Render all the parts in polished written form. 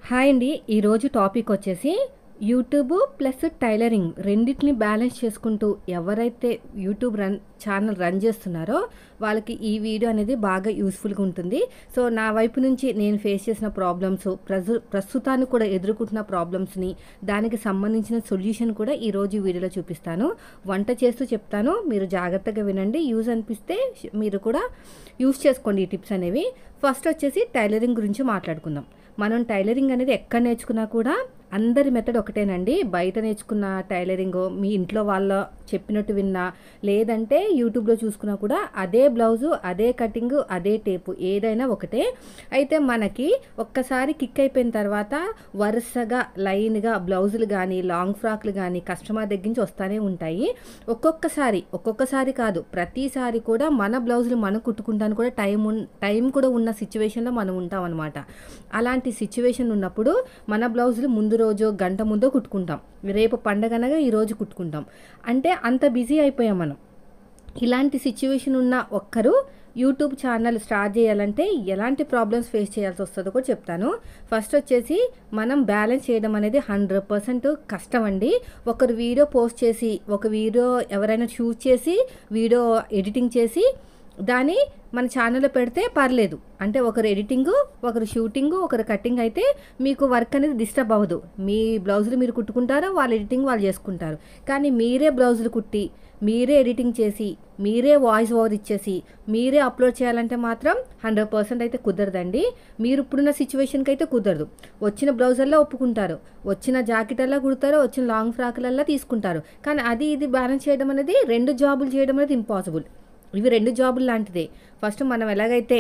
Hi అండి. ఈరోజు topic వచ్చేసి యూట్యూబ్ ప్లస్ టైలరింగ్ రెండిటిని బ్యాలెన్స్ చేసుకుంటూ ఎవరైతే యూట్యూబ్ ఛానల్ రన్ చేస్తున్నారో వాళ్ళకి ఈ వీడియో అనేది బాగా యూస్ఫుల్గా ఉంటుంది. సో నా వైపు నుంచి నేను ఫేస్ చేసిన ప్రాబ్లమ్స్, ప్రస్తుతానికి కూడా ఎదుర్కొంటున్న ప్రాబ్లమ్స్ని, దానికి సంబంధించిన సొల్యూషన్ కూడా ఈరోజు ఈ వీడియోలో చూపిస్తాను. వంట చేస్తూ చెప్తాను, మీరు జాగ్రత్తగా వినండి. యూజ్ అనిపిస్తే మీరు కూడా యూజ్ చేసుకోండి ఈ టిప్స్ అనేవి. ఫస్ట్ వచ్చేసి టైలరింగ్ గురించి మాట్లాడుకుందాం. మనం టైలరింగ్ అనేది ఎక్కడ నేర్చుకున్నా కూడా అందరి మెథడ్ ఒకటేనండి. బయట నేర్చుకున్న టైలరింగ్, మీ ఇంట్లో వాళ్ళ చెప్పినట్టు విన్నా, లేదంటే యూట్యూబ్లో చూసుకున్నా కూడా అదే బ్లౌజు, అదే కటింగ్, అదే టేపు, ఏదైనా ఒకటే. అయితే మనకి ఒక్కసారి కిక్ అయిపోయిన తర్వాత వరుసగా లైన్గా బ్లౌజులు కానీ లాంగ్ ఫ్రాక్లు కానీ కస్టమర్ దగ్గర నుంచి వస్తూనే ఉంటాయి. ఒక్కొక్కసారి కాదు, ప్రతిసారి కూడా మన బ్లౌజులు మనం కుట్టుకుంటాను కూడా టైం కూడా ఉన్న సిచ్యువేషన్లో మనం ఉంటాం అనమాట. అలాంటి సిచ్యువేషన్ ఉన్నప్పుడు మన బ్లౌజులు ముందు రోజు గంట ముందో కుట్టుకుంటాం, రేపు పండగనగా ఈరోజు కుట్టుకుంటాం. అంటే అంత బిజీ అయిపోయాం మనం. ఇలాంటి సిచ్యువేషన్ ఉన్న ఒక్కరు యూట్యూబ్ ఛానల్ స్టార్ట్ చేయాలంటే ఎలాంటి ప్రాబ్లమ్స్ ఫేస్ చేయాల్సి వస్తుందో కూడా చెప్తాను. ఫస్ట్ వచ్చేసి మనం బ్యాలెన్స్ చేయడం అనేది 100% కష్టం అండి. ఒకరు వీడియో పోస్ట్ చేసి, ఒక వీడియో ఎవరైనా షూట్ చేసి, వీడియో ఎడిటింగ్ చేసి దాన్ని మన ఛానల్లో పెడితే పర్లేదు. అంటే ఒకరు ఎడిటింగు, ఒకరు షూటింగు, ఒకరు కటింగ్ అయితే మీకు వర్క్ అనేది డిస్టర్బ్ అవ్వదు. మీ బ్లౌజులు మీరు కుట్టుకుంటారు, వాళ్ళ ఎడిటింగ్ వాళ్ళు చేసుకుంటారు. కానీ మీరే బ్లౌజులు కుట్టి, మీరే ఎడిటింగ్ చేసి, మీరే వాయిస్ ఓవర్ ఇచ్చేసి, మీరే అప్లోడ్ చేయాలంటే మాత్రం 100% అయితే కుదరదండి. మీరు ఇప్పుడున్న సిచ్యువేషన్కి అయితే కుదరదు. వచ్చిన బ్లౌజల్లో ఒప్పుకుంటారు, వచ్చిన జాకెట్లలో కుడతారు, వచ్చిన లాంగ్ ఫ్రాక్లల్లో తీసుకుంటారు. కానీ అది ఇది బ్యాలెన్స్ చేయడం అనేది, 2 జాబులు చేయడం అనేది ఇంపాసిబుల్. ఇవి 2 జాబులు లాంటిదే. ఫస్ట్ మనం ఎలాగైతే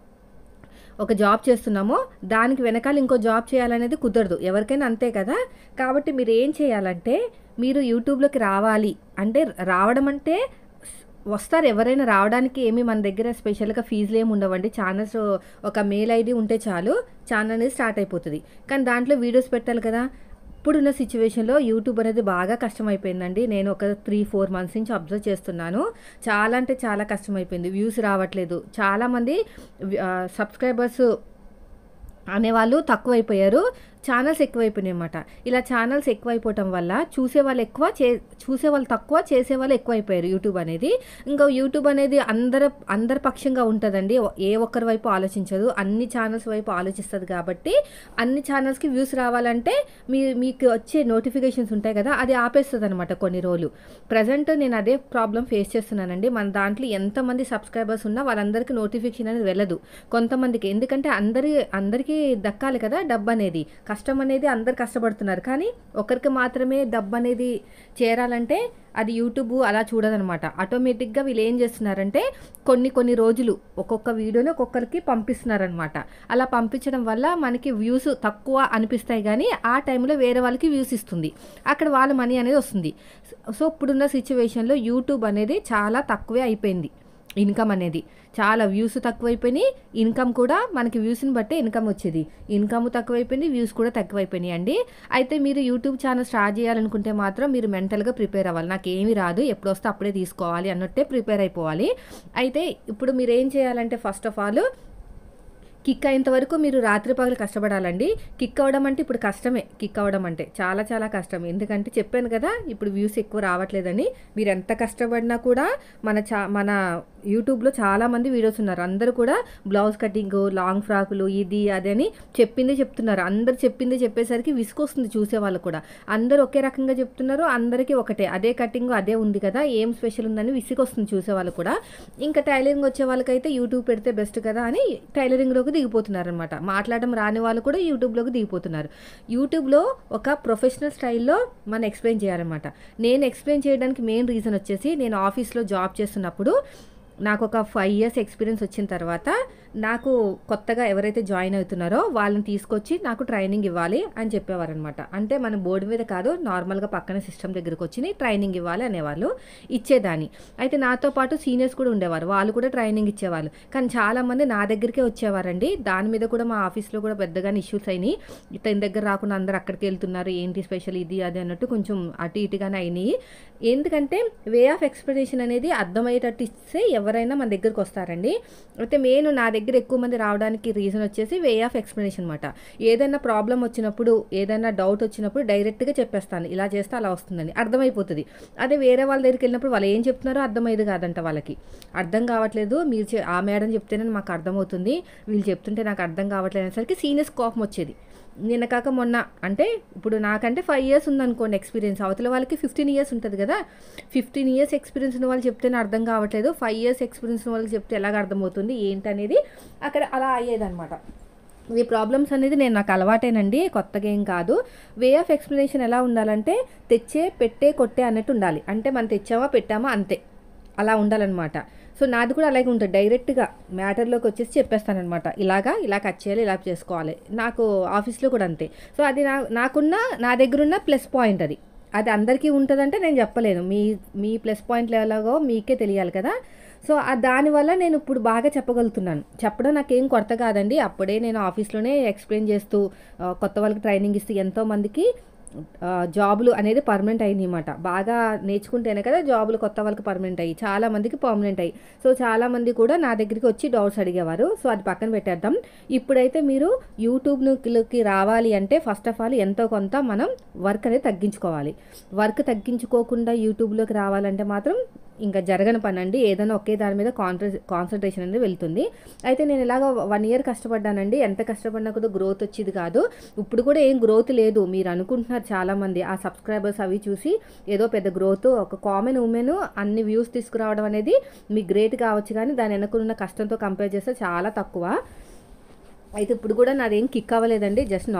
ఒక జాబ్ చేస్తున్నామో దానికి వెనకాల ఇంకో జాబ్ చేయాలనేది కుదరదు, ఎవరికైనా అంతే కదా. కాబట్టి మీరు ఏం చేయాలంటే, మీరు యూట్యూబ్లోకి రావాలి అంటే, రావడం అంటే వస్తారు ఎవరైనా. రావడానికి ఏమి మన దగ్గర స్పెషల్గా ఫీజులు ఏమి ఉండవండి. ఛానల్స్ ఒక మెయిల్ ఐడి ఉంటే చాలు, ఛానల్ అనేది స్టార్ట్ అయిపోతుంది. కానీ దాంట్లో వీడియోస్ పెట్టాలి కదా. ఇప్పుడున్న సిచ్యువేషన్లో యూట్యూబ్ అనేది బాగా కష్టమైపోయిందండి. నేను ఒక 3-4 మంత్స్ నుంచి అబ్జర్వ్ చేస్తున్నాను. చాలా అంటే చాలా కష్టమైపోయింది. వ్యూస్ రావట్లేదు. చాలామంది సబ్స్క్రైబర్స్ అనేవాళ్ళు తక్కువైపోయారు, ఛానల్స్ ఎక్కువైపోయినాయి అన్నమాట. ఇలా ఛానల్స్ ఎక్కువైపోవటం వల్ల చూసేవాళ్ళు తక్కువ, చేసేవాళ్ళు ఎక్కువైపోయారు యూట్యూబ్ అనేది. ఇంకా యూట్యూబ్ అనేది అందరి పక్షంగా ఉంటుందండి. ఏ ఒక్కరి వైపు ఆలోచించదు, అన్ని ఛానల్స్ వైపు ఆలోచిస్తుంది. కాబట్టి అన్ని ఛానల్స్కి వ్యూస్ రావాలంటే మీకు వచ్చే నోటిఫికేషన్స్ ఉంటాయి కదా, అది ఆపేస్తుంది అనమాట కొన్ని రోజులు. ప్రజెంట్ నేను అదే ప్రాబ్లం ఫేస్ చేస్తున్నానండి. మన దాంట్లో ఎంతమంది సబ్స్క్రైబర్స్ ఉన్నా వాళ్ళందరికీ నోటిఫికేషన్ అనేది వెళ్ళదు కొంతమందికి. ఎందుకంటే అందరికీ దక్కాలి కదా డబ్బు అనేది. కష్టం అనేది అందరు కష్టపడుతున్నారు, కానీ ఒకరికి మాత్రమే డబ్బు అనేది చేరాలంటే అది యూట్యూబ్ అలా చూడదనమాట. ఆటోమేటిక్గా వీళ్ళు ఏం చేస్తున్నారంటే, కొన్ని రోజులు ఒక్కొక్క వీడియోని ఒక్కొక్కరికి పంపిస్తున్నారనమాట. అలా పంపించడం వల్ల మనకి వ్యూస్ తక్కువ అనిపిస్తాయి, కానీ ఆ టైంలో వేరే వాళ్ళకి వ్యూస్ ఇస్తుంది, అక్కడ వాళ్ళ మనీ అనేది వస్తుంది. సో ఇప్పుడున్న సిచ్యువేషన్లో యూట్యూబ్ అనేది చాలా తక్కువే అయిపోయింది. ఇన్కమ్ అనేది చాలా, వ్యూస్ తక్కువైపోయినాయి, ఇన్కమ్ కూడా మనకి వ్యూస్ని బట్టే ఇన్కమ్ వచ్చేది. ఇన్కమ్ తక్కువైపోయింది, వ్యూస్ కూడా తక్కువైపోయినాయి అండి. అయితే మీరు యూట్యూబ్ ఛానల్ స్టార్ట్ చేయాలనుకుంటే మాత్రం మీరు మెంటల్గా ప్రిపేర్ అవ్వాలి. నాకు ఏమీ రాదు, ఎప్పుడు వస్తే అప్పుడే తీసుకోవాలి అన్నట్టే ప్రిపేర్ అయిపోవాలి. అయితే ఇప్పుడు మీరు ఏం చేయాలంటే, ఫస్ట్ ఆఫ్ ఆల్ కిక్ అయ్యేంత వరకు మీరు రాత్రి పగలు కష్టపడాలండి. కిక్ అవ్వడం అంటే ఇప్పుడు కష్టమే. కిక్ అవ్వడం అంటే చాలా చాలా కష్టం. ఎందుకంటే చెప్పాను కదా, ఇప్పుడు వ్యూస్ ఎక్కువ రావట్లేదని. మీరు ఎంత కష్టపడినా కూడా మన యూట్యూబ్లో చాలామంది వీడియోస్ ఉన్నారు. అందరూ కూడా బ్లౌజ్ కటింగ్, లాంగ్ ఫ్రాకులు, ఇది అదని చెప్తున్నారు. అందరు చెప్పేసరికి విసుకొస్తుంది చూసేవాళ్ళు కూడా. అందరూ ఒకే రకంగా చెప్తున్నారు, అందరికీ ఒకటే, అదే కటింగ్ అదే ఉంది కదా, ఏం స్పెషల్ ఉందని విసుకొస్తుంది చూసేవాళ్ళు కూడా. ఇంకా టైలరింగ్ వచ్చే వాళ్ళకైతే యూట్యూబ్ పెడితే బెస్ట్ కదా అని టైలరింగ్లోకి దిగిపోతున్నారనమాట. మాట్లాడడం రాని వాళ్ళు కూడా యూట్యూబ్లోకి దిగిపోతున్నారు. యూట్యూబ్లో ఒక ప్రొఫెషనల్ స్టైల్లో మనం ఎక్స్ప్లెయిన్ చేయాలన్నమాట. నేను ఎక్స్ప్లెయిన్ చేయడానికి మెయిన్ రీజన్ వచ్చేసి, నేను ఆఫీస్లో జాబ్ చేస్తున్నప్పుడు నాకు ఒక 5 years ఎక్స్పీరియన్స్ వచ్చిన తర్వాత నాకు కొత్తగా ఎవరైతే జాయిన్ అవుతున్నారో వాళ్ళని తీసుకొచ్చి నాకు ట్రైనింగ్ ఇవ్వాలి అని చెప్పేవారనమాట. అంటే మన బోర్డు మీద కాదు, నార్మల్గా పక్కన సిస్టమ్ దగ్గరకు వచ్చి ట్రైనింగ్ ఇవ్వాలి అనేవాళ్ళు, ఇచ్చేదాన్ని. అయితే నాతో పాటు సీనియర్స్ కూడా ఉండేవారు, వాళ్ళు కూడా ట్రైనింగ్ ఇచ్చేవాళ్ళు. కానీ చాలామంది నా దగ్గరికే వచ్చేవారండి. దాని మీద కూడా మా ఆఫీస్లో కూడా పెద్దగా ఇష్యూస్ అయినాయి. ఇతని దగ్గర రాకుండా అందరు అక్కడికి వెళ్తున్నారు, ఏంటి స్పెషల్ ఇది అది అన్నట్టు కొంచెం అటు ఇటుగానే అయినాయి. ఎందుకంటే వే ఆఫ్ ఎక్స్ప్లెనేషన్ అనేది అర్థమయ్యేటట్టు ఇస్తే ఎవరైనా మన దగ్గరికి వస్తారండి. అయితే నా దగ్గర ఎక్కువ మంది రావడానికి రీజన్ వచ్చేసి వే ఆఫ్ ఎక్స్ప్లెనేషన్ అనమాట. ఏదైనా ప్రాబ్లమ్ వచ్చినప్పుడు, ఏదైనా డౌట్ వచ్చినప్పుడు డైరెక్ట్గా చెప్పేస్తాను, ఇలా చేస్తే అలా వస్తుందని అర్థమైపోతుంది. అదే వేరే వాళ్ళ దగ్గరికి వెళ్ళినప్పుడు వాళ్ళు ఏం చెప్తున్నారో అర్థమయ్యేది కాదంట. వాళ్ళకి అర్థం కావట్లేదు, మీరు ఆ మేడం చెప్తేనే మాకు అర్థమవుతుంది, వీళ్ళు చెప్తుంటే నాకు అర్థం కావట్లేదు అనేసరికి సీనియర్స్ కోపం వచ్చేది. నిన్న కాక మొన్న, అంటే ఇప్పుడు నాకంటే 5 years ఉందనుకోండి ఎక్స్పీరియన్స్, అవతల వాళ్ళకి 15 years ఉంటుంది కదా. 15 years ఎక్స్పీరియన్స్ ఉన్న వాళ్ళు చెప్తేనే అర్థం కావట్లేదు, 5 years ఎక్స్పీరియన్స్ ఉన్న వాళ్ళకి చెప్తే ఎలాగ అర్థమవుతుంది ఏంటనేది అక్కడ అలా అయ్యేదన్నమాట. ఈ ప్రాబ్లమ్స్ అనేది నాకు అలవాటేనండి, కొత్తగా ఏం కాదు. వే ఆఫ్ ఎక్స్ప్లెనేషన్ ఎలా ఉండాలంటే తెచ్చే, పెట్టే, కొట్టే అన్నట్టు ఉండాలి. అంటే మనం తెచ్చామా పెట్టామా అంతే, అలా ఉండాలన్నమాట. సో నాది కూడా అలాగే ఉంటుంది, డైరెక్ట్గా మ్యాటర్లోకి వచ్చేసి చెప్పేస్తానమాట. ఇలా కట్ చేయాలి, ఇలా చేసుకోవాలి. నాకు ఆఫీస్లో కూడా అంతే. సో అది నా దగ్గరున్న ప్లస్ పాయింట్. అది అందరికీ ఉంటుందంటే నేను చెప్పలేను. మీ ప్లస్ పాయింట్లు ఎలాగో మీకే తెలియాలి కదా. సో దానివల్ల నేను ఇప్పుడు బాగా చెప్పగలుగుతున్నాను. చెప్పడం నాకేం కొత్త కాదండి, అప్పుడే నేను ఆఫీస్లోనే ఎక్స్ప్లెయిన్ చేస్తూ కొత్త వాళ్ళకి ట్రైనింగ్ ఇస్తూ ఎంతోమందికి జాబులు అనేది పర్మనెంట్ అయింది అన్నమాట. బాగా నేర్చుకుంటేనే కదా జాబులు కొత్త వాళ్ళకి పర్మనెంట్ అయ్యి, చాలామందికి పర్మనెంట్ అయ్యి. సో చాలామంది కూడా నా దగ్గరికి వచ్చి డౌట్స్ అడిగేవారు. సో అది పక్కన పెట్టేద్దాం. ఇప్పుడైతే మీరు యూట్యూబ్కి రావాలి అంటే ఫస్ట్ ఆఫ్ ఆల్ ఎంతో కొంత మనం వర్క్ అనేది తగ్గించుకోవాలి. వర్క్ తగ్గించుకోకుండా యూట్యూబ్లోకి రావాలంటే మాత్రం ఇంకా జరగని పని అండి. ఏదైనా ఒకే దాని మీద కాన్సన్ట్రేషన్ అనేది వెళ్తుంది. అయితే నేను ఇలాగ 1 year కష్టపడ్డానండి. ఎంత కష్టపడినా కూడా గ్రోత్ వచ్చేది కాదు. ఇప్పుడు కూడా ఏం గ్రోత్ లేదు. మీరు అనుకుంటున్నారు చాలామంది ఆ సబ్స్క్రైబర్స్ అవి చూసి ఏదో పెద్ద గ్రోత్, ఒక కామన్ ఉమెన్ అన్ని వ్యూస్ తీసుకురావడం అనేది మీకు గ్రేట్ కావచ్చు, కానీ దాని వెనకున్న కష్టంతో కంపేర్ చేస్తే చాలా తక్కువ. అయితే ఇప్పుడు కూడా నాదేం కిక్ అవ్వలేదండి, జస్ట్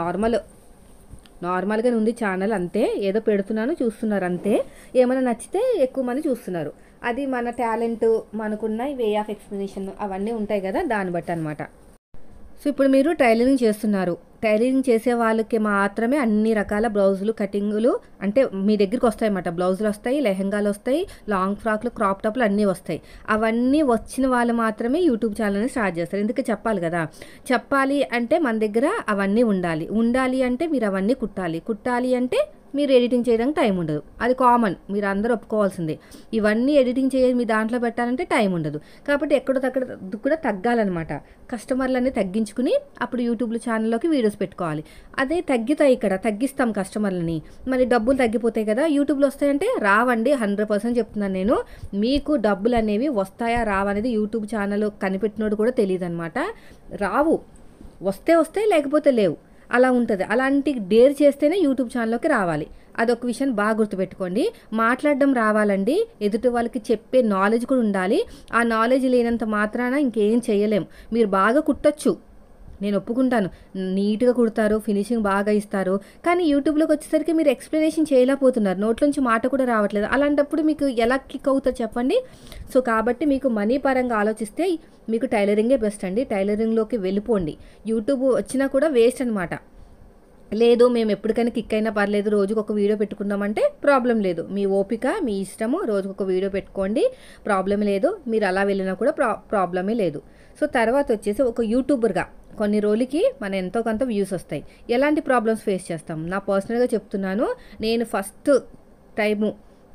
నార్మల్గానే ఉంది ఛానల్ అంతే. ఏదో పెడుతున్నాను, చూస్తున్నారు అంతే. ఏమైనా నచ్చితే ఎక్కువ మంది చూస్తున్నారు. అది మన టాలెంట్, మనకున్న వే ఆఫ్ ఎక్స్ప్లెనేషన్ అవన్నీ ఉంటాయి కదా, దాన్ని బట్టి అనమాట. సో ఇప్పుడు మీరు టైలరింగ్ చేస్తున్నారు. టైలరింగ్ చేసే వాళ్ళకి మాత్రమే అన్ని రకాల బ్లౌజులు, కటింగులు అంటే మీ దగ్గరికి వస్తాయన్నమాట. బ్లౌజులు వస్తాయి, లెహంగాలు వస్తాయి, లాంగ్ ఫ్రాక్లు, క్రాప్ టాప్లు అన్నీ వస్తాయి. అవన్నీ వచ్చిన వాళ్ళు మాత్రమే యూట్యూబ్ ఛానల్ని స్టార్ట్ చేస్తారు. ఎందుకు చెప్పాలి కదా. చెప్పాలి అంటే మన దగ్గర అవన్నీ ఉండాలి అంటే మీరు అవన్నీ కుట్టాలి అంటే మీరు ఎడిటింగ్ చేయడానికి టైం ఉండదు. అది కామన్, మీరు అందరూ ఒప్పుకోవాల్సిందే. ఇవన్నీ ఎడిటింగ్ చేయాలి, మీ దాంట్లో పెట్టాలంటే టైం ఉండదు. కాబట్టి ఎక్కడో కూడా తగ్గాలన్నమాట. కస్టమర్లన్నీ తగ్గించుకుని అప్పుడు యూట్యూబ్లో ఛానల్లోకి వీడియోస్ పెట్టుకోవాలి. అదే తగ్గుతాయి, ఇక్కడ తగ్గిస్తాం కస్టమర్లని, మరి డబ్బులు తగ్గిపోతాయి కదా. యూట్యూబ్లో వస్తాయంటే రావండి, 100% చెప్తున్నాను నేను. మీకు డబ్బులు అనేవి వస్తాయా రావనేది యూట్యూబ్ ఛానల్ కనిపెట్టినోడు కూడా తెలియదు అనమాట. రావు, వస్తాయి లేకపోతే లేవు, అలా ఉంటుంది. అలాంటి డేర్ చేస్తేనే యూట్యూబ్ ఛానల్లోకి రావాలి. అదొక విషయం బాగా గుర్తుపెట్టుకోండి. మాట్లాడడం రావాలండి, ఎదుటి వాళ్ళకి చెప్పే నాలెడ్జ్ కూడా ఉండాలి. ఆ నాలెడ్జ్ లేనంత మాత్రాన ఇంకేం చేయలేం. మీరు బాగా కుట్టచ్చు, నేను ఒప్పుకుంటాను, నీట్గా కుడతారు, ఫినిషింగ్ బాగా ఇస్తారు, కానీ యూట్యూబ్లోకి వచ్చేసరికి మీరు ఎక్స్ప్లెనేషన్ చేయలేకపోతున్నారు, నోట్లోంచి మాట కూడా రావట్లేదు. అలాంటప్పుడు మీకు ఎలా కిక్ అవుతారు చెప్పండి. సో కాబట్టి మీకు మనీ పరంగా ఆలోచిస్తే మీకు టైలరింగే బెస్ట్ అండి. టైలరింగ్లోకి వెళ్ళిపోండి. యూట్యూబ్ వచ్చినా కూడా వేస్ట్ అనమాట. లేదు మేము ఎప్పటికైనా కిక్ అయినా పర్లేదు, రోజుకు ఒక వీడియో పెట్టుకుందామంటే ప్రాబ్లం లేదు. మీ ఓపిక, మీ ఇష్టము, రోజుకు ఒక వీడియో పెట్టుకోండి, ప్రాబ్లం లేదు. మీరు అలా వెళ్ళినా కూడా ప్రాబ్లమే లేదు. సో తర్వాత వచ్చేసి ఒక యూట్యూబర్గా కొన్ని రోజులకి మన ఎంతో కొంత వ్యూస్ వస్తాయి. ఎలాంటి ప్రాబ్లమ్స్ ఫేస్ చేస్తాం, నా పర్సనల్గా చెప్తున్నాను. నేను ఫస్ట్ టైము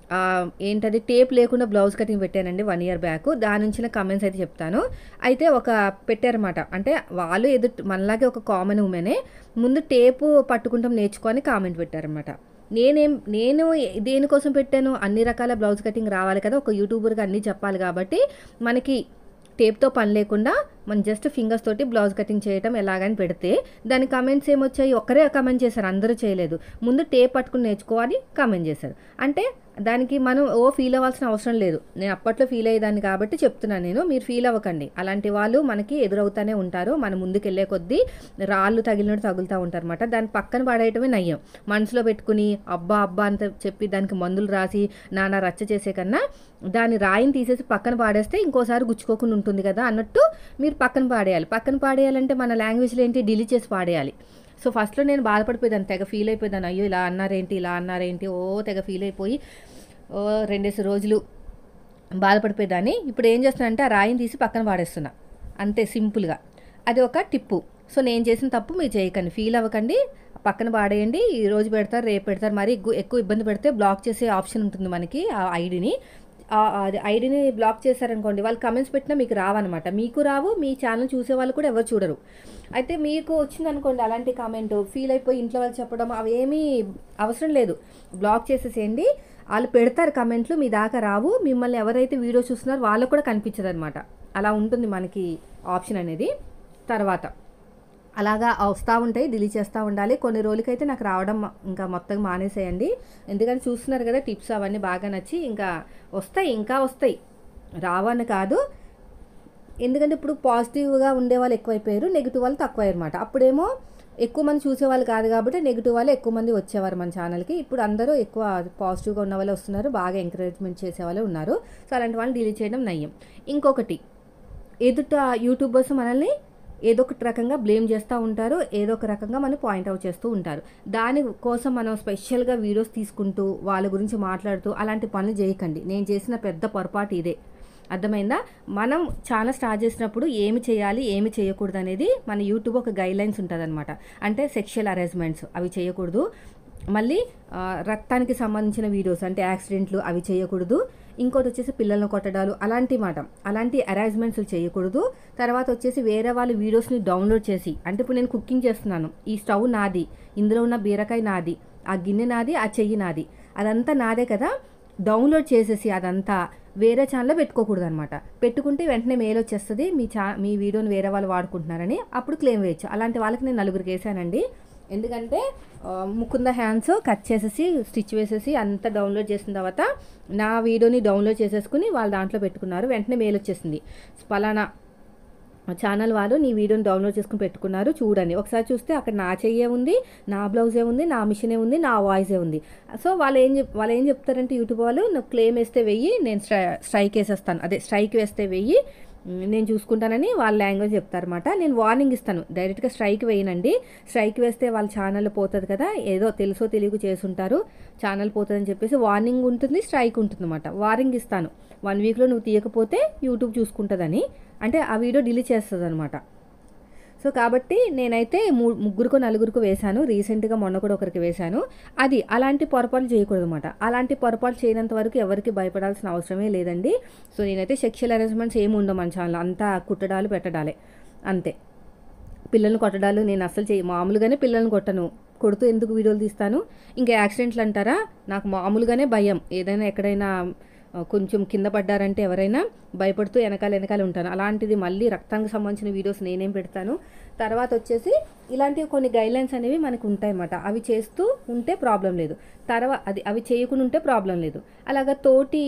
ఏంటది టేప్ లేకుండా బ్లౌజ్ కటింగ్ పెట్టానండి 1 year బ్యాక్. దాని నుంచి కమెంట్స్ అయితే చెప్తాను. అయితే ఒక పెట్టారన్నమాట, అంటే వాళ్ళు మనలాగే ఒక కామన్ ఉమెనే, ముందు టేపు పట్టుకుంటాం నేర్చుకొని కామెంట్ పెట్టారన్నమాట. నేను దేనికోసం పెట్టాను, అన్ని రకాల బ్లౌజ్ కటింగ్ రావాలి కదా, ఒక యూట్యూబర్గా అన్నీ చెప్పాలి కాబట్టి మనకి టేప్తో పని లేకుండా మనం జస్ట్ ఫింగర్స్ తోటి బ్లౌజ్ కటింగ్ చేయటం ఎలాగని పెడితే దాని కమెంట్స్ ఏమొచ్చాయి, ఒక్కరే కమెంట్ చేశారు, అందరూ చేయలేదు. ముందు టేప్ పట్టుకుని నేర్చుకోవాలి కమెంట్ చేశారు. అంటే దానికి మనం ఫీల్ అవ్వాల్సిన అవసరం లేదు. నేను అప్పట్లో ఫీల్ అయ్యేదాన్ని కాబట్టి చెప్తున్నాను మీరు ఫీల్ అవ్వకండి. అలాంటి వాళ్ళు మనకి ఎదురవుతానే ఉంటారు. మనం ముందుకు వెళ్ళే కొద్దీ రాళ్ళు తగిలినట్టు తగులుతూ ఉంటారు అనమాట. దాన్ని పక్కన పడేయటమే నయ్యం. మనసులో పెట్టుకుని అబ్బా అని చెప్పి దానికి మందులు రాసి నానా రచ్చ చేసే కన్నా దాని రాయిని తీసేసి పక్కన పాడేస్తే ఇంకోసారి గుచ్చుకోకుండా ఉంటుంది కదా అన్నట్టు మీరు పక్కన పాడేయాలంటే మన లాంగ్వేజ్లో ఏంటి, డిలీట్ చేసి పాడేయాలి. సో ఫస్ట్లో నేను బాధపడిపోయేదాన్ని, తెగ ఫీల్ అయిపోయేదాన్ని. అయ్యో ఇలా అన్నారేంటి తెగ ఫీల్ అయిపోయి 2 రోజులు బాధపడిపోయేదాన్ని. ఇప్పుడు ఏం చేస్తున్నానంటే ఆ రాయిని తీసి పక్కన పాడేస్తున్నా, అంతే సింపుల్గా. అది ఒక టిప్పు. సో నేను చేసిన తప్పు మీరు చేయకండి, ఫీల్ అవ్వకండి, పక్కన పాడేయండి. ఈరోజు పెడతారు, రేపు పెడతారు, మరి ఎక్కువ ఇబ్బంది పెడితే బ్లాక్ చేసే ఆప్షన్ ఉంటుంది మనకి ఆ ఐడిని. అది ఐడిని బ్లాక్ చేశారనుకోండి, వాళ్ళు కమెంట్స్ పెట్టినా మీకు రావన్నమాట. మీకు రావు, మీ ఛానల్ చూసే వాళ్ళు కూడా ఎవరు చూడరు. అయితే మీకు వచ్చిందనుకోండి అలాంటి కామెంట్, ఫీల్ అయిపోయి ఇంట్లో వాళ్ళు చెప్పడం అవేమీ అవసరం లేదు. బ్లాక్ చేసేసేయండి. వాళ్ళు పెడతారు కమెంట్లు, మీ దాకా రావు. మిమ్మల్ని ఎవరైతే వీడియో చూస్తున్నారో వాళ్ళకు కూడా కనిపించదు అనమాట. అలా ఉంటుంది మనకి ఆప్షన్ అనేది. తర్వాత అలాగా వస్తూ ఉంటాయి, డిలీట్ చేస్తూ ఉండాలి. కొన్ని రోజులకైతే నాకు రావడం ఇంకా మొత్తం మానేసేయండి. ఎందుకంటే చూస్తున్నారు కదా టిప్స్ అవన్నీ బాగా నచ్చి ఇంకా వస్తాయి, ఇంకా వస్తాయి, రావని కాదు. ఎందుకంటే ఇప్పుడు పాజిటివ్గా ఉండే వాళ్ళు ఎక్కువైపోయారు, నెగిటివ్ వాళ్ళు తక్కువ అనమాట. అప్పుడేమో ఎక్కువ మంది చూసేవాళ్ళు కాదు కాబట్టి నెగిటివ్ వాళ్ళే ఎక్కువ మంది వచ్చేవారు మన ఛానల్కి. ఇప్పుడు అందరూ ఎక్కువ పాజిటివ్గా ఉన్న వాళ్ళే వస్తున్నారు, బాగా ఎంకరేజ్మెంట్ చేసే వాళ్ళే ఉన్నారు. సో అలాంటి వాళ్ళని డిలీట్ చేయడం నయ్యం. ఇంకొకటి, ఎదుట యూట్యూబర్స్ మనల్ని ఏదో ఒక రకంగా బ్లేమ్ చేస్తూ ఉంటారు, ఏదో ఒక రకంగా మనం పాయింట్అవుట్ చేస్తూ ఉంటారు. దానికోసం మనం స్పెషల్గా వీడియోస్ తీసుకుంటూ వాళ్ళ గురించి మాట్లాడుతూ అలాంటి పనులు చేయకండి. నేను చేసిన పెద్ద పొరపాటు ఇదే. అర్థమైందా? మనం ఛానల్ స్టార్ట్ చేసినప్పుడు ఏమి చేయాలి, ఏమి చేయకూడదు అనేది మన యూట్యూబ్ ఒక గైడ్లైన్స్ ఉంటుంది అనమాట. అంటే సెక్షువల్ అరేంజ్మెంట్స్ అవి చేయకూడదు, మళ్ళీ రక్తానికి సంబంధించిన వీడియోస్ అంటే యాక్సిడెంట్లు అవి చేయకూడదు, ఇంకోటి వచ్చేసి పిల్లలను కొట్టడాలు అలాంటి అరేంజ్మెంట్స్ చేయకూడదు. తర్వాత వచ్చేసి వేరే వాళ్ళ వీడియోస్ని డౌన్లోడ్ చేసి, అంటే ఇప్పుడు నేను కుకింగ్ చేస్తున్నాను, ఈ స్టవ్ నాది, ఇందులో ఉన్న బీరకాయ నాది, ఆ గిన్నె నాది, ఆ చెయ్యి నాది, అదంతా నాదే కదా, డౌన్లోడ్ చేసేసి అదంతా వేరే ఛానల్లో పెట్టుకోకూడదు అనమాట. పెట్టుకుంటే వెంటనే మెయిల్ వచ్చేస్తుంది మీ వీడియోని వేరే వాళ్ళు వాడుకుంటున్నారని, అప్పుడు క్లెయిమ్ వేయచ్చు. అలాంటి వాళ్ళకి నేను 4 వేసానండి. ఎందుకంటే ముకుంద హ్యాండ్స్ కట్ చేసేసి స్టిచ్ వేసేసి అంతా డౌన్లోడ్ చేసిన తర్వాత నా వీడియోని డౌన్లోడ్ చేసేసుకుని వాళ్ళు దాంట్లో పెట్టుకున్నారు. వెంటనే మెయిల్ వచ్చేసింది, పలానా ఛానల్ వాళ్ళు నీ వీడియోని డౌన్లోడ్ చేసుకుని పెట్టుకున్నారు చూడండి. ఒకసారి చూస్తే అక్కడ నా చెయ్యే ఉంది, నా బ్లౌజే ఉంది, నా మిషనే ఉంది, నా వాయిసే ఉంది. సో వాళ్ళు ఏం చెప్తారంటే యూట్యూబ్ వాళ్ళు, నువ్వు క్లెయిమ్ వేస్తే వెయ్యి, నేను స్ట్రైక్ వేసేస్తాను, అదే స్ట్రైక్ వేస్తే వెయ్యి, నేను చూసుకుంటానని వాళ్ళ లాంగ్వేజ్ చెప్తారన్నమాట. నేను వార్నింగ్ ఇస్తాను, డైరెక్ట్గా స్ట్రైక్ వేయనండి. స్ట్రైక్ వేస్తే వాళ్ళ ఛానల్ పోతుంది కదా, ఏదో తెలుసో తెలియకు చేసుంటారు, ఛానల్ పోతుందని చెప్పేసి వార్నింగ్ ఉంటుంది, స్ట్రైక్ ఉంటుంది అన్నమాట. వార్నింగ్ ఇస్తాను, 1 వీక్లో నువ్వు తీయకపోతే యూట్యూబ్ చూసుకుంటుందని, అంటే ఆ వీడియో డిలీట్ చేస్తుంది అనమాట. సో కాబట్టి నేనైతే 3కో 4కో వేశాను. రీసెంట్గా మొన్న కూడా ఒకరికి వేశాను. అది అలాంటి పొరపాట్లు చేయకూడదు అనమాట. అలాంటి పొరపాటు చేయనంత వరకు ఎవరికి భయపడాల్సిన అవసరమే లేదండి. సో నేనైతే సెక్షువల్ అరేంజ్మెంట్స్ ఏమి ఉండవు మన ఛానల్, అంతా కుట్టడాలు పెట్టడాలే అంతే. పిల్లల్ని కొట్టడాలు నేను అస్సలు మామూలుగానే పిల్లల్ని కొట్టను, కొడుతూ ఎందుకు వీడియోలు తీస్తాను. ఇంకా యాక్సిడెంట్లు అంటారా, నాకు మామూలుగానే భయం. ఏదైనా ఎక్కడైనా కొంచెం కింద పడ్డారంటే ఎవరైనా భయపడుతూ వెనకాల ఉంటాను. అలాంటిది మళ్ళీ రక్తానికి సంబంధించిన వీడియోస్ నేనేం పెడతాను. తర్వాత వచ్చేసి ఇలాంటివి కొన్ని గైడ్లైన్స్ అనేవి మనకు ఉంటాయన్నమాట. అవి చేస్తూ ఉంటే ప్రాబ్లం లేదు, అవి చేయకుండా ఉంటే ప్రాబ్లం లేదు. అలాగా తోటి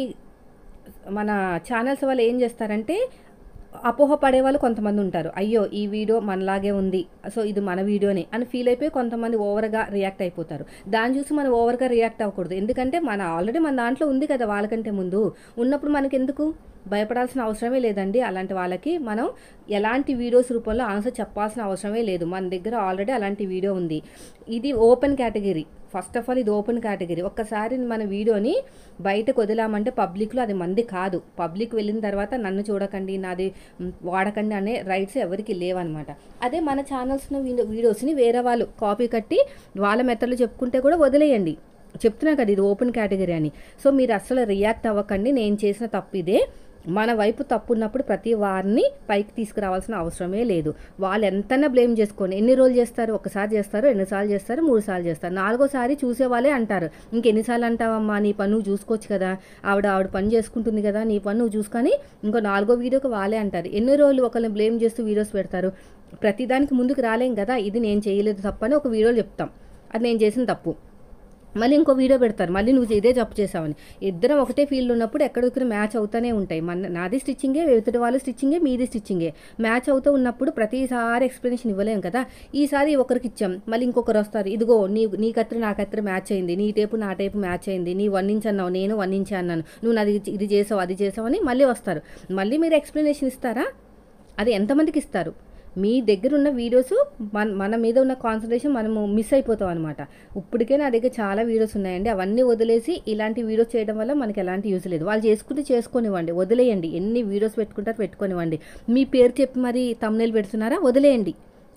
మన ఛానల్స్ వాళ్ళు ఏం చేస్తారంటే, అపోహ పడే వాళ్ళు కొంతమంది ఉంటారు. అయ్యో ఈ వీడియో మనలాగే ఉంది, సో ఇది మన వీడియోనే అని ఫీల్ అయిపోయి కొంతమంది ఓవర్గా రియాక్ట్ అయిపోతారు. దాన్ని చూసి మనం ఓవర్గా రియాక్ట్ అవ్వకూడదు. ఎందుకంటే ఆల్రెడీ మన దాంట్లో ఉంది కదా, వాళ్ళకంటే ముందు ఉన్నప్పుడు మనకి ఎందుకు భయపడాల్సిన అవసరమే లేదండి. అలాంటి వాళ్ళకి మనం ఎలాంటి వీడియోస్ రూపంలో ఆన్సర్ చెప్పాల్సిన అవసరమే లేదు. మన దగ్గర ఆల్రెడీ అలాంటి వీడియో ఉంది. ఇది open category. First of all ఇది ఓపెన్ కేటగిరీ. ఒక్కసారి మన వీడియోని బయటకు వదిలామంటే పబ్లిక్లో అది మంది కాదు. పబ్లిక్ వెళ్ళిన తర్వాత నన్ను చూడకండి, నాది వాడకండి అనే రైట్స్ ఎవరికి లేవన్నమాట. అదే మన ఛానల్స్లో వీడియోస్ని వేరే వాళ్ళు కాపీ కట్టి వాళ్ళ మెథడ్లు చెప్పుకుంటే కూడా వదిలేయండి. చెప్తున్నా కదా ఇది ఓపెన్ కేటగిరీ అని. సో మీరు అస్సలు రియాక్ట్ అవ్వకండి. నేను చేసిన తప్పు ఇదే. మన వైపు తప్పు ఉన్నప్పుడు ప్రతి వారిని పైకి తీసుకురావాల్సిన అవసరమే లేదు. వాళ్ళు ఎంతైనా బ్లేమ్ చేసుకోండి. ఎన్ని రోజులు చేస్తారు? ఒకసారి చేస్తారు, 2 సార్లు చేస్తారు, 3 సార్లు చేస్తారు, 4గోసారి చూసేవాళ్ళే అంటారు, ఇంకెన్నిసార్లు అంటావమ్మా, నీ పని నువ్వు చూసుకోవచ్చు కదా, ఆవిడ పని చేసుకుంటుంది కదా, నీ పని నువ్వు చూసుకొని ఇంకో 4గో వీడియోకి వాళ్ళే అంటారు. ఎన్ని రోజులు ఒకరిని బ్లేమ్ చేస్తూ వీడియోస్ పెడతారు? ప్రతిదానికి ముందుకు రాలేం కదా. ఇది నేను చేయలేదు తప్పని ఒక వీడియోలో చెప్తాం, అది నేను చేసిన తప్పు. మళ్ళీ ఇంకో వీడియో పెడతారు, మళ్ళీ నువ్వు ఇదే జబ్బు చేసావని. ఇద్దరం ఒకటే ఫీల్డ్ ఉన్నప్పుడు ఎక్కడొక్కడ మ్యాచ్ అవుతూనే ఉంటాయి. నాది స్టిచ్చింగే, ఎదుటి వాళ్ళు స్టిచ్చింగే, మీది స్టిచ్చింగే. మ్యాచ్ అవుతూ ఉన్నప్పుడు ప్రతిసారి ఎక్స్ప్లెనేషన్ ఇవ్వలేము కదా. ఈసారి ఒకరికి ఇచ్చాం, మళ్ళీ ఇంకొకరు వస్తారు, ఇదిగో నీ కత్తిరి నా కత్తిరి మ్యాచ్ అయింది, నీ టేపు నా టేపు మ్యాచ్ అయింది, నీ 1 ఇంచ్ అన్నావు, నేను 1 ఇంచ్ అన్నాను, నువ్వు నాది ఇది చేసావు అది చేసావు అని మళ్ళీ వస్తారు. మళ్ళీ మీరు ఎక్స్ప్లెనేషన్ ఇస్తారా? అది ఎంతమందికి ఇస్తారు? మీ దగ్గర ఉన్న వీడియోస్ మన మీద ఉన్న కాన్సన్ట్రేషన్ మనము మిస్ అయిపోతాం అనమాట. ఇప్పటికే నా దగ్గర చాలా వీడియోస్ ఉన్నాయండి, అవన్నీ వదిలేసి ఇలాంటి వీడియోస్ చేయడం వల్ల మనకి ఎలాంటి యూజ్ లేదు. వాళ్ళు చేసుకుంటే చేసుకోనివ్వండి, వదిలేయండి. ఎన్ని వీడియోస్ పెట్టుకుంటారో పెట్టుకోనివ్వండి. మీ పేరు చెప్పి మరి థంబ్నెయిల్ పెడుతున్నారా? వదిలేయండి.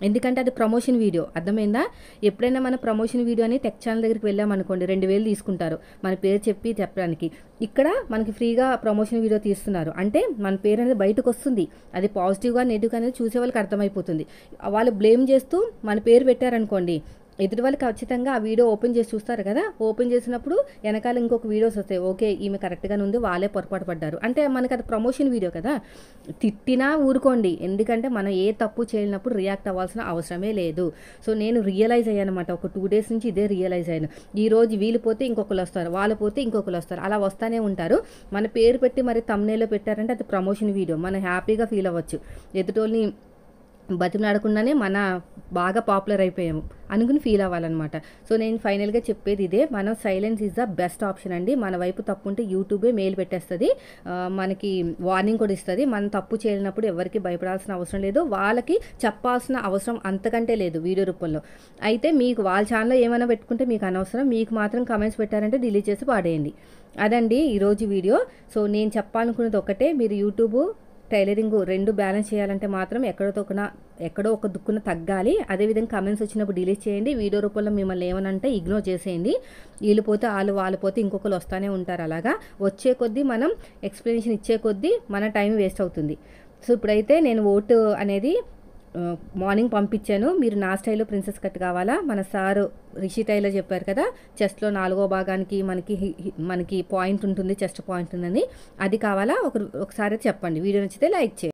ఎందుకంటే అది ప్రమోషన్ వీడియో, అర్థమైందా? ఎప్పుడైనా మన ప్రమోషన్ వీడియో అని టెక్ ఛానల్ దగ్గరికి వెళ్ళామనుకోండి 2000 తీసుకుంటారు మన పేరు చెప్పడానికి. ఇక్కడ మనకి ఫ్రీగా ప్రమోషన్ వీడియో తీస్తున్నారు అంటే మన పేరు అనేది బయటకు వస్తుంది. అది పాజిటివ్గా నెగిటివ్గా అనేది చూసే వాళ్ళకి అర్థమైపోతుంది. వాళ్ళు బ్లేమ్ చేస్తూ మన పేరు పెట్టారనుకోండి, ఎదుటి వాళ్ళు ఖచ్చితంగా ఆ వీడియో ఓపెన్ చేసి చూస్తారు కదా. ఓపెన్ చేసినప్పుడు వెనకాల ఇంకొక వీడియోస్ వస్తాయి, ఓకే ఈమె కరెక్ట్గానే ఉంది, వాళ్ళే పొరపాటు పడ్డారు అంటే మనకి అది ప్రమోషన్ వీడియో కదా. తిట్టినా ఊరుకోండి, ఎందుకంటే మనం ఏ తప్పు చేయనప్పుడు రియాక్ట్ అవ్వాల్సిన అవసరమే లేదు. సో నేను రియలైజ్ అయ్యాను అనమాట, ఒక 2 days నుంచి ఇదే రియలైజ్ అయ్యాను. ఈ రోజు వీళ్ళు పోతే ఇంకొకరు వస్తారు, వాళ్ళు పోతే ఇంకొకరు వస్తారు, అలా వస్తానే ఉంటారు. మన పేరు పెట్టి మరి thumbnail పెట్టారంటే అది ప్రమోషన్ వీడియో, మనం హ్యాపీగా ఫీల్ అవ్వచ్చు. ఎదుటోళ్ళని బతిమలాడకుండానే మన బాగా పాపులర్ అయిపోయాము అనుకుని ఫీల్ అవ్వాలన్నమాట. సో నేను ఫైనల్గా చెప్పేది ఇదే, మనం silence is the best option అండి. మన వైపు తప్పు ఉంటే యూట్యూబే మెయిల్ పెట్టేస్తుంది, మనకి వార్నింగ్ కూడా ఇస్తుంది. మనం తప్పు చేయనప్పుడు ఎవరికి భయపడాల్సిన అవసరం లేదు, వాళ్ళకి చెప్పాల్సిన అవసరం అంతకంటే లేదు వీడియో రూపంలో. అయితే మీకు వాళ్ళ ఛానల్లో ఏమైనా పెట్టుకుంటే మీకు అనవసరం, మీకు మాత్రం కమెంట్స్ పెట్టారంటే డిలీట్ చేసి పాడేయండి. అదండి ఈరోజు వీడియో. సో నేను చెప్పాలనుకున్నది ఒకటే, మీరు యూట్యూబ్ టైలరింగ్ 2 బ్యాలెన్స్ చేయాలంటే మాత్రం ఎక్కడో ఒక దుక్కున తగ్గాలి. అదేవిధంగా కమెంట్స్ వచ్చినప్పుడు డిలీట్ చేయండి. వీడియో రూపంలో మిమ్మల్ని ఏమనంటే ఇగ్నోర్ చేసేయండి. వీళ్ళు పోతే వాళ్ళు పోతే ఇంకొకరు వస్తూనే ఉంటారు. అలాగా వచ్చే కొద్దీ మనం ఎక్స్ప్లెనేషన్ ఇచ్చే కొద్దీ మన టైం వేస్ట్ అవుతుంది. సో ఇప్పుడైతే నేను ఓటు అనేది మార్నింగ్ పంపించాను. మీరు నా స్టైల్లో ప్రిన్సెస్ కట్ కావాలా, మన సారు రిషి టైలర్ చెప్పారు కదా, చెస్ట్లో 4వ భాగానికి మనకి పాయింట్ ఉంటుంది, చెస్ట్ పాయింట్ ఉందని, అది కావాలా ఒకసారి చెప్పండి. వీడియో నచ్చితే లైక్ చేయండి.